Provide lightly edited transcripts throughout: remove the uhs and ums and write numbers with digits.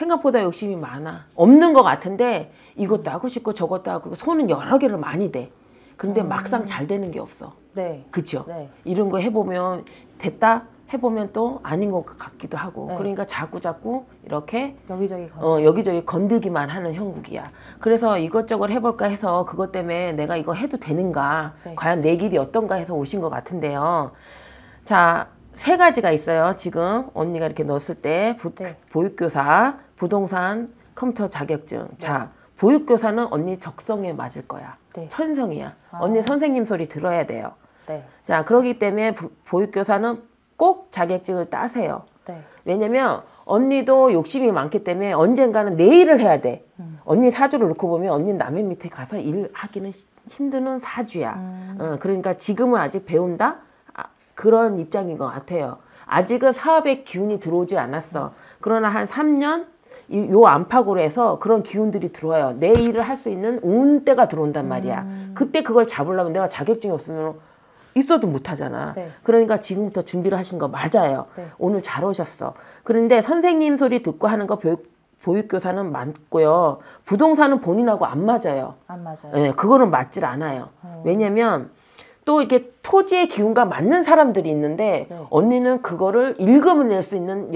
생각보다 욕심이 많아. 없는 것 같은데 이것도 하고 싶고 저것도 하고 손은 여러 개를 많이 대. 그런데 막상 잘 되는 게 없어. 네. 그쵸? 네. 이런 거 해보면 됐다? 해보면 또 아닌 것 같기도 하고. 네. 그러니까 자꾸 이렇게 여기저기 건들기만 하는 형국이야. 그래서 이것저것 해볼까 해서 그것 때문에 내가 이거 해도 되는가, 네. 과연 내 길이 어떤가 해서 오신 것 같은데요. 자, 3가지가 있어요. 지금 언니가 이렇게 넣었을 때 네. 보육교사, 부동산, 컴퓨터 자격증. 네. 자, 보육교사는 언니 적성에 맞을 거야. 네. 천성이야. 언니 선생님 소리 들어야 돼요. 네. 자, 그렇기 때문에 보육교사는 꼭 자격증을 따세요. 네. 왜냐면 언니도 욕심이 많기 때문에 언젠가는 내 일을 해야 돼. 언니 사주를 놓고 보면 언니는 남의 밑에 가서 일하기는 힘드는 사주야. 그러니까 지금은 아직 배운다? 그런 입장인 것 같아요. 아직은 사업의 기운이 들어오지 않았어. 그러나 한 3년 요 안팎으로 해서 그런 기운들이 들어와요. 내 일을 할 수 있는 운때가 들어온단 말이야. 그때 그걸 잡으려면 내가 자격증이 없으면 있어도 못하잖아. 네. 그러니까 지금부터 준비를 하신 거 맞아요. 네. 오늘 잘 오셨어. 그런데 선생님 소리 듣고 하는 거 보육교사는 맞고요. 부동산은 본인하고 안 맞아요. 안 맞아요. 네, 그거는 맞질 않아요. 왜냐면 또 이게 토지의 기운과 맞는 사람들이 있는데 네. 언니는 그거를 읽어낼 수 있는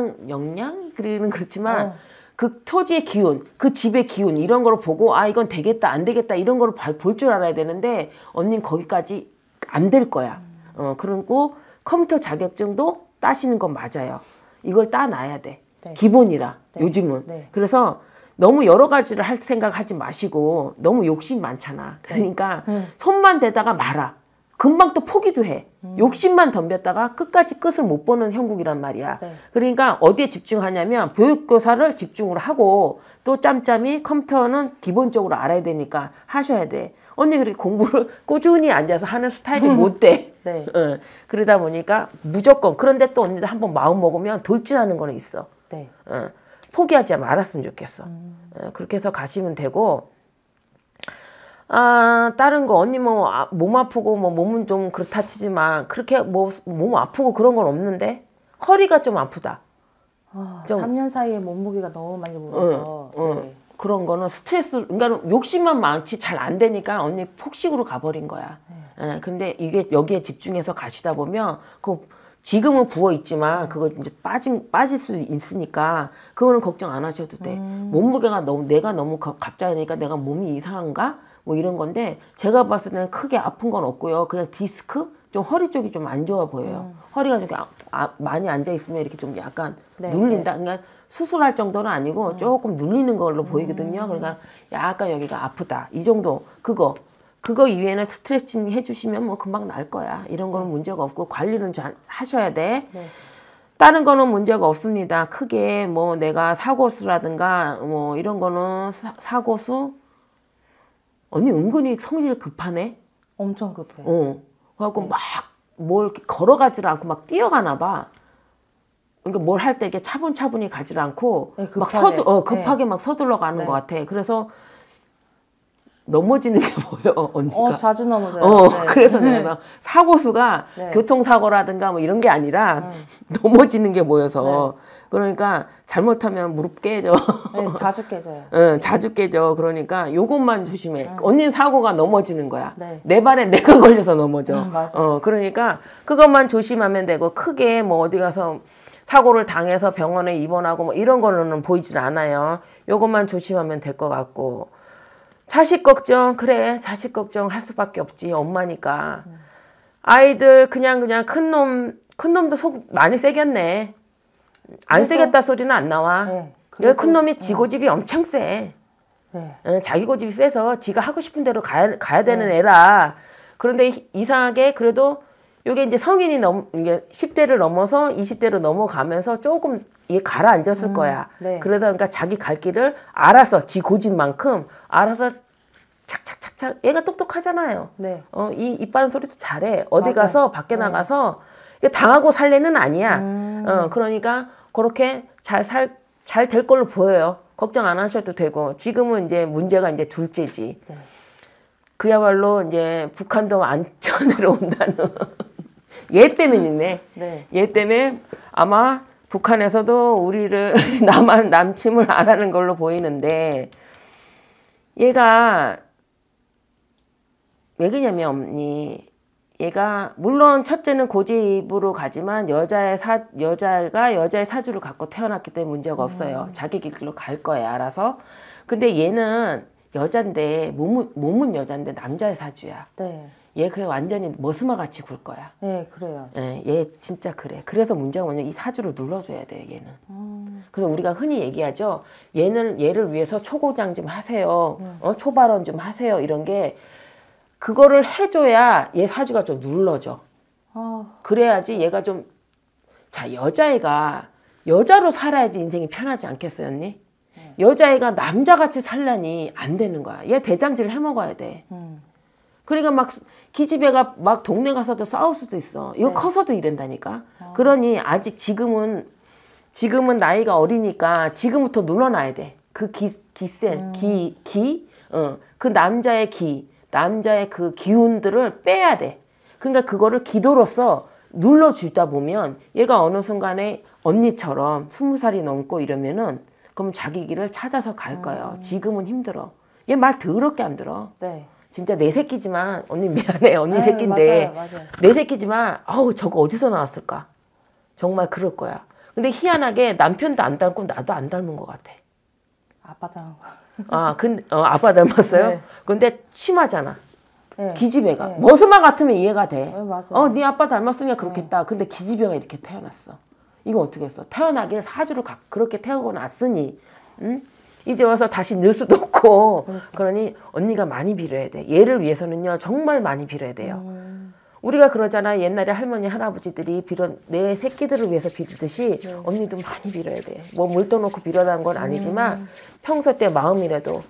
역량? 그렇지만 그 토지의 기운, 그 집의 기운 이런 걸 보고 아 이건 되겠다 안 되겠다 이런 걸 볼 줄 알아야 되는데 언니는 거기까지 안 될 거야. 그리고 컴퓨터 자격증도 따시는 건 맞아요. 이걸 따놔야 돼. 네. 기본이라 네. 요즘은. 네. 그래서 너무 여러 가지를 할 생각하지 마시고 너무 욕심 많잖아. 그러니까 손만 대다가 말아. 금방 또 포기도 해. 욕심만 덤볐다가 끝까지 끝을 못 보는 형국이란 말이야. 네. 그러니까 어디에 집중하냐면 보육교사를 집중을 하고 또 짬짬이 컴퓨터는 기본적으로 알아야 되니까 하셔야 돼. 언니 그렇게 공부를 꾸준히 앉아서 하는 스타일이 못 돼. 네. 그러다 보니까 무조건. 그런데 또 언니들 한번 마음 먹으면 돌진하는 거는 있어. 네. 포기하지 말았으면 좋겠어. 그렇게 해서 가시면 되고 다른 거 언니 뭐 몸 아프고 뭐 몸은 좀 그렇다 치지만 그렇게 뭐 몸 아프고 그런 건 없는데 허리가 좀 아프다. 좀 3년 사이에 몸무게가 너무 많이 물어서 네. 그런 거는 스트레스, 그러니까 욕심만 많지 잘 안 되니까 언니 폭식으로 가버린 거야. 근데 이게 여기에 집중해서 가시다 보면 그 지금은 부어 있지만 그거 이제 빠질 수 있으니까 그거는 걱정 안 하셔도 돼. 몸무게가 내가 너무 갑자기니까 내가 몸이 이상한가? 뭐 이런 건데 제가 봤을 때는 크게 아픈 건 없고요. 그냥 디스크? 좀 허리 쪽이 좀 안 좋아 보여요. 허리가 좀 많이 앉아 있으면 이렇게 좀 약간 네, 눌린다. 그러니까 수술할 정도는 아니고 조금 눌리는 걸로 보이거든요. 그러니까 약간 여기가 아프다. 이 정도. 그거 이외에는 스트레칭 해주시면 뭐 금방 날 거야. 이런 거는 문제가 없고 관리는 잘 하셔야 돼. 네. 다른 거는 문제가 없습니다. 크게 뭐 내가 사고수라든가 뭐 이런 거는 사고수 언니 은근히 성질 급하네. 엄청 급해. 그래갖고 막 뭘 이렇게 걸어가지를 않고 막 뛰어가나 봐. 그러니까 뭘 할 때 이렇게 차분차분히 가지를 않고 네, 막 급하게 막 서둘러 가는 것 같아. 그래서 넘어지는 게 보여 언니가. 자주 넘어져요. 네. 그래서 내가 사고수가 네. 교통사고라든가 뭐 이런 게 아니라 넘어지는 게 보여서 그러니까 잘못하면 무릎 깨져. 네, 자주 깨져요. 자주 깨져. 그러니까 요것만 조심해. 언니는 사고가 넘어지는 거야. 네. 내 발에 내가 걸려서 넘어져. 맞아. 그러니까 그것만 조심하면 되고 크게 뭐 어디 가서 사고를 당해서 병원에 입원하고 뭐 이런 거는 보이질 않아요. 요것만 조심하면 될 것 같고. 자식 걱정, 그래. 자식 걱정 할 수밖에 없지. 엄마니까. 아이들 그냥 큰 놈도 속 많이 세겠네. 안 세겠다 소리는 안 나와. 네, 큰 놈이 지 고집이 엄청 세. 네. 자기 고집이 세서 지가 하고 싶은 대로 가야 되는 애라. 그런데 이상하게 그래도 요게 이제 성인이 이게 10대를 넘어서 20대로 넘어가면서 조금 이게 가라앉았을 거야. 네. 그래서 그러니까 자기 갈 길을 알아서 지 고집만큼 알아서 착착착착 얘가 똑똑하잖아요. 네. 이 이빠른 소리도 잘해. 어디 맞아요. 가서 밖에 나가서 당하고 살래는 아니야. 그러니까 그렇게 잘 될 걸로 보여요. 걱정 안 하셔도 되고 지금은 이제 문제가 이제 둘째지. 네. 그야말로 이제 북한도 안전으로 온다는 얘 때문이네. 네. 얘 때문에 아마 북한에서도 우리를 남침을 안 하는 걸로 보이는데 얘가 왜 그러냐면 언니 얘가 물론 첫째는 고집으로 가지만 여자가 여자의 사주를 갖고 태어났기 때문에 문제가 없어요. 자기 길로 갈 거예요. 알아서. 근데 얘는 여잔데 몸은 여잔데 남자의 사주야. 네. 얘 그냥 완전히 머스마 같이 굴 거야. 네, 그래요. 예, 얘 진짜 그래. 그래서 문제가 뭐냐면 이 사주를 눌러줘야 돼, 얘는. 그래서 우리가 흔히 얘기하죠. 얘를 위해서 초고장 좀 하세요. 초발언 좀 하세요. 이런 게 그거를 해줘야 얘 사주가 좀 눌러져. 그래야지 얘가 좀, 자, 여자애가 여자로 살아야지 인생이 편하지 않겠어요, 언니? 여자애가 남자같이 살려니 안 되는 거야. 얘 대장질을 해먹어야 돼. 그러니까 막 기집애가 막 동네 가서도 싸울 수도 있어. 이거 커서도 이런다니까. 그러니 아직 지금은 나이가 어리니까 지금부터 눌러놔야 돼. 그 그 남자의 그 기운들을 빼야 돼. 그러니까 그거를 기도로서 눌러주다 보면 얘가 어느 순간에 언니처럼 20살이 넘고 이러면은 그럼 자기 길을 찾아서 갈 거예요. 지금은 힘들어. 얘 말 더럽게 안 들어. 네. 진짜 내 새끼지만 언니 미안해. 언니 새끼인데 맞아요. 내 새끼지만 아우 저거 어디서 나왔을까? 정말 그럴 거야. 근데 희한하게 남편도 안 닮고 나도 안 닮은 것 같아. 아빠 닮은 거. 아빠 닮았어요? 네. 근데 심하잖아. 네. 기집애가. 네. 머스마 같으면 이해가 돼. 네, 맞아요. 네 아빠 닮았으니까 그렇겠다. 근데 기집애가 이렇게 태어났어. 이거 어떻게 했어? 태어나길 사주를 그렇게 태우고 났으니 응? 이제 와서 다시 늘 수도 없고 그러니 언니가 많이 빌어야 돼. 얘를 위해서는요. 정말 많이 빌어야 돼요. 우리가 그러잖아. 옛날에 할머니 할아버지들이 내 새끼들을 위해서 빌듯이 언니도 많이 빌어야 돼. 뭐 물 떠놓고 빌어라는 건 아니지만 평소 때 마음이라도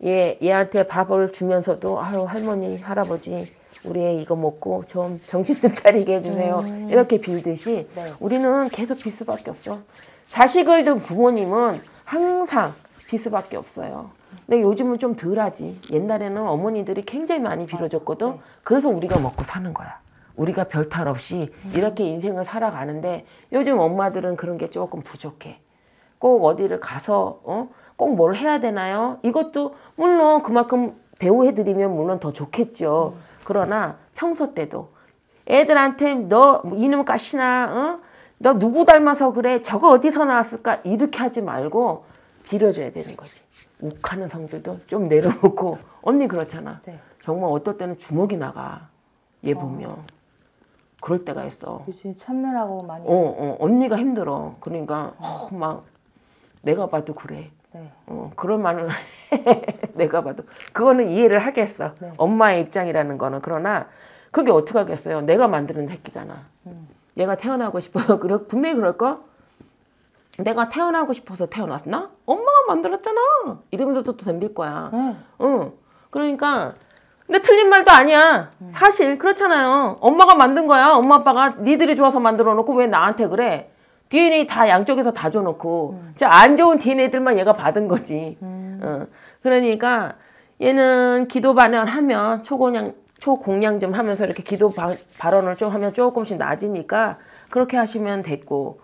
얘한테 밥을 주면서도 아유 할머니 할아버지 우리 애 이거 먹고 좀 정신 좀 차리게 해주세요. 이렇게 빌듯이 우리는 계속 빌 수밖에 없어. 자식을 둔 부모님은 항상 빌 수밖에 없어요. 근데 요즘은 좀 덜하지. 옛날에는 어머니들이 굉장히 많이 빌어줬거든. 그래서 우리가 먹고 사는 거야. 우리가 별 탈 없이 이렇게 인생을 살아가는데 요즘 엄마들은 그런 게 조금 부족해. 꼭 어디를 가서 꼭 뭘 해야 되나요? 이것도 물론 그만큼 대우해드리면 물론 더 좋겠죠. 그러나 평소 때도 애들한테 너 이놈 까시나 너 누구 닮아서 그래? 저거 어디서 나왔을까? 이렇게 하지 말고 빌어줘야 되는 거지. 욱하는 성질도 좀 내려놓고 언니 그렇잖아. 네. 정말 어떨 때는 주먹이 나가. 얘 보면. 그럴 때가 있어. 요즘 참느라고 많이. 언니가 힘들어. 그러니까 막 내가 봐도 그래. 네. 그럴 만은 내가 봐도 그거는 이해를 하겠어. 네. 엄마의 입장이라는 거는. 그러나 그게 어떻게 하겠어요. 내가 만드는 새끼잖아. 얘가 태어나고 싶어서 분명히 그럴까? 내가 태어나고 싶어서 태어났나? 엄마가 만들었잖아. 이러면서 또 덤빌 거야. 그러니까 근데 틀린 말도 아니야. 사실 그렇잖아요. 엄마가 만든 거야. 엄마 아빠가 니들이 좋아서 만들어 놓고 왜 나한테 그래? DNA 다 양쪽에서 다 줘놓고 안 좋은 DNA들만 얘가 받은 거지. 그러니까 얘는 기도 반응하면 초공양 좀 하면서 이렇게 기도 발언을 좀 하면 조금씩 나아지니까 그렇게 하시면 됐고.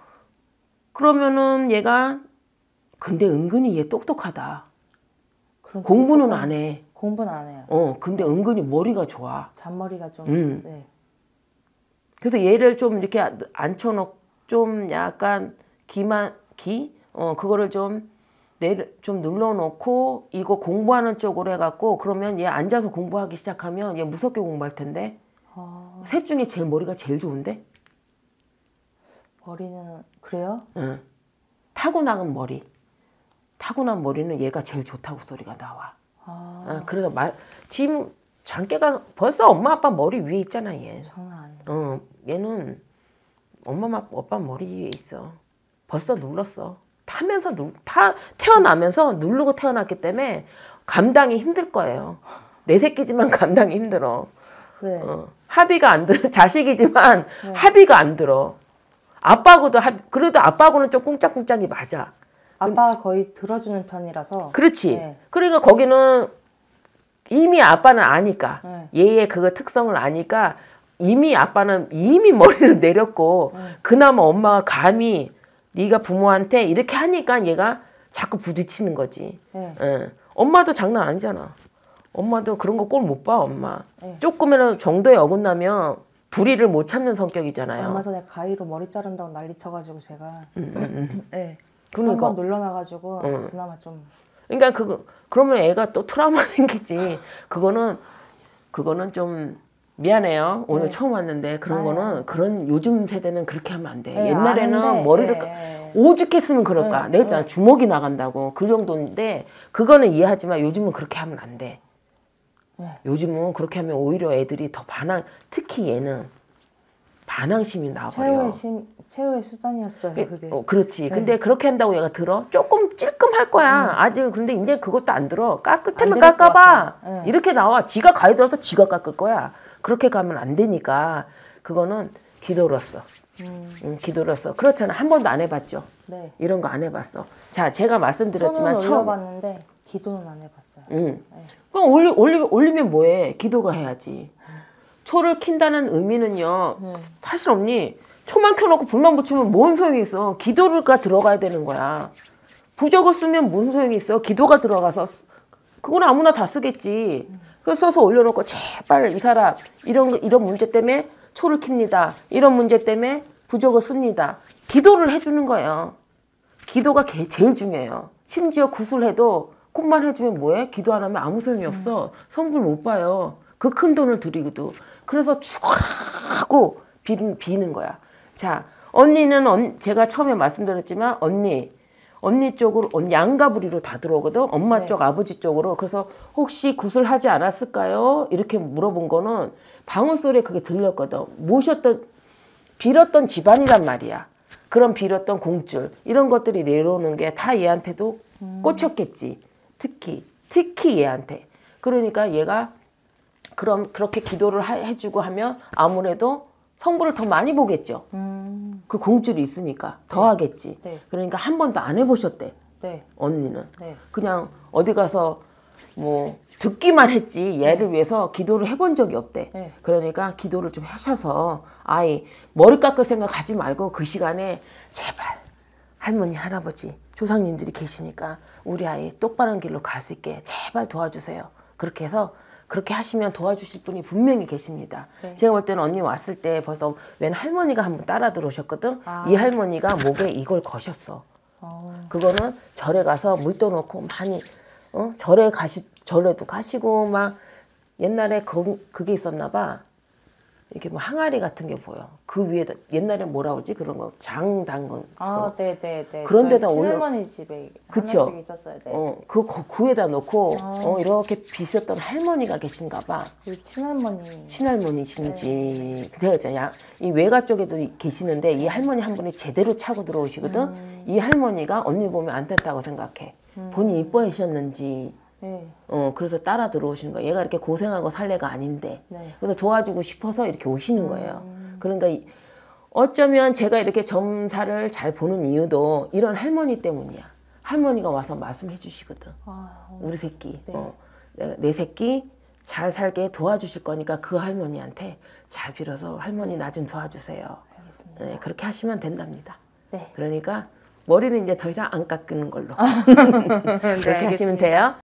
그러면은 얘가 근데 은근히 얘 똑똑하다. 공부는 안 해. 공부는 안 해요. 근데 은근히 머리가 좋아. 잔머리가 좀. 네. 그래서 얘를 좀 이렇게 앉혀놓고 좀 약간 그거를 좀 눌러놓고 이거 공부하는 쪽으로 해갖고 그러면 얘 앉아서 공부하기 시작하면 얘 무섭게 공부할 텐데. 셋 중에 제일 머리가 제일 좋은데? 머리는 그래요? 응. 타고난 머리는 얘가 제일 좋다고 소리가 나와. 그래서 지금 장깨가 벌써 엄마 아빠 머리 위에 있잖아 얘. 장난 아니야. 얘는 엄마 아빠 머리 위에 있어. 벌써 눌렀어. 태어나면서 누르고 태어났기 때문에 감당이 힘들 거예요. 내 새끼지만 감당이 힘들어. 네. 합의가 안 들어. 자식이지만 합의가 안 들어. 아빠하고도 그래도 아빠하고는 좀 꿍짝꿍짝이 맞아. 아빠가 거의 들어주는 편이라서. 그렇지. 네. 그러니까 거기는 이미 아빠는 아니까 네. 얘의 그 특성을 아니까 이미 아빠는 이미 머리를 내렸고 그나마 엄마가 감히 네가 부모한테 이렇게 하니까 얘가 자꾸 부딪히는 거지. 네. 예. 엄마도 장난 아니잖아. 엄마도 그런 거 꼴 못 봐, 엄마. 네. 조금이라도 정도에 어긋나면 불의를 못 참는 성격이잖아요. 얼마 전에 가위로 머리 자른다고 난리 쳐가지고 제가 네. 그러니까. 한번 놀러나가지고 그나마 좀. 그러니까 그러면 애가 또 트라우마 생기지. 그거는 좀 미안해요. 오늘 네. 처음 왔는데 그런 아유. 거는 그런 요즘 세대는 그렇게 하면 안 돼. 네, 옛날에는 아는데, 머리를 네. 오죽 했으면 그럴까. 네, 내가 했잖아. 주먹이 나간다고. 그 정도인데 그거는 이해하지만 요즘은 그렇게 하면 안 돼. 네. 요즘은 그렇게 하면 오히려 애들이 더 특히 얘는 반항심이 나와버려. 최후의 수단이었어요, 그게. 그렇지. 네. 근데 그렇게 한다고 얘가 들어? 조금 찔끔할 거야. 아직 근데 이제 그것도 안 들어. 깎을 테면 안 들을 것 깎아봐. 같아요. 네. 이렇게 나와. 지가 가위 들어서 지가 깎을 거야. 그렇게 가면 안 되니까 그거는 기도로서. 기도로서. 그렇잖아. 한 번도 안 해봤죠. 네. 이런 거 안 해봤어. 자, 제가 말씀드렸지만 손은 올려봤는데 기도는 안 해봤어요. 네. 그럼 올리면 뭐해? 기도가 해야지. 초를 킨다는 의미는요. 사실 언니 초만 켜놓고 불만 붙이면 뭔 소용이 있어. 기도가 들어가야 되는 거야. 부적을 쓰면 무슨 소용이 있어. 기도가 들어가서 그건 아무나 다 쓰겠지. 그래서 써서 올려놓고 제발 이 사람 이런 문제 때문에 초를 킵니다. 이런 문제 때문에 부적을 씁니다. 기도를 해주는 거예요. 기도가 제일 중요해요. 심지어 구슬해도 꽃만 해주면 뭐해? 기도 안 하면 아무 소용이 없어. 성불 못 봐요. 그 큰 돈을 들이기도. 그래서 죽으라고 비는 거야. 자, 언니는 제가 처음에 말씀드렸지만 언니 쪽으로 양가부리로 다 들어오거든. 엄마 네. 쪽, 아버지 쪽으로. 그래서 혹시 구슬하지 않았을까요? 이렇게 물어본 거는 방울소리에 그게 들렸거든. 빌었던 집안이란 말이야. 그런 빌었던 공줄 이런 것들이 내려오는 게 다 얘한테도 꽂혔겠지. 특히 얘한테. 그러니까 얘가 그렇게 기도를 해주고 하면 아무래도 성부를 더 많이 보겠죠. 그 공줄이 있으니까 더 하겠지. 네. 그러니까 한 번도 안 해보셨대. 네. 언니는. 네. 그냥 어디 가서 뭐 듣기만 했지 얘를 위해서 기도를 해본 적이 없대. 네. 그러니까 기도를 좀 하셔서 머리 깎을 생각 하지 말고 그 시간에 제발 할머니 할아버지 조상님들이 계시니까 우리 아이 똑바른 길로 갈 수 있게 제발 도와주세요. 그렇게 해서 그렇게 하시면 도와주실 분이 분명히 계십니다. 네. 제가 볼 때는 언니 왔을 때 벌써 웬 할머니가 한 분 따라 들어오셨거든. 이 할머니가 목에 이걸 거셨어. 그거는 절에 가서 물도 넣고 많이 절에도 가시고 막 옛날에 그게 있었나 봐. 이렇게 뭐 항아리 같은 게 보여. 그 위에다 옛날에 뭐라 그러지? 그런 거 장 담근 네네네. 그런 데다 친할머니 집에 그쵸? 하나씩 있었어요. 네. 그 위에다 놓고 이렇게 비셨던 할머니가 계신가 봐. 우리 친할머니. 친할머니신지 제가 있잖아. 이 외가 쪽에도 계시는데 이 할머니 한 분이 제대로 차고 들어오시거든. 이 할머니가 언니 보면 안 됐다고 생각해. 본인 이뻐하셨는지. 네. 그래서 따라 들어오시는 거예요. 얘가 이렇게 고생하고 살 애가 아닌데. 네. 그래서 도와주고 싶어서 이렇게 오시는 거예요. 그러니까 어쩌면 제가 이렇게 점사를 잘 보는 이유도 이런 할머니 때문이야. 할머니가 와서 말씀해 주시거든. 우리 새끼. 네. 내 새끼 잘 살게 도와주실 거니까 그 할머니한테 잘 빌어서 할머니 나 좀 도와주세요. 알겠습니다. 네, 그렇게 하시면 된답니다. 네. 그러니까 머리는 이제 더 이상 안 깎는 걸로. 네, 그렇게 하시면 돼요.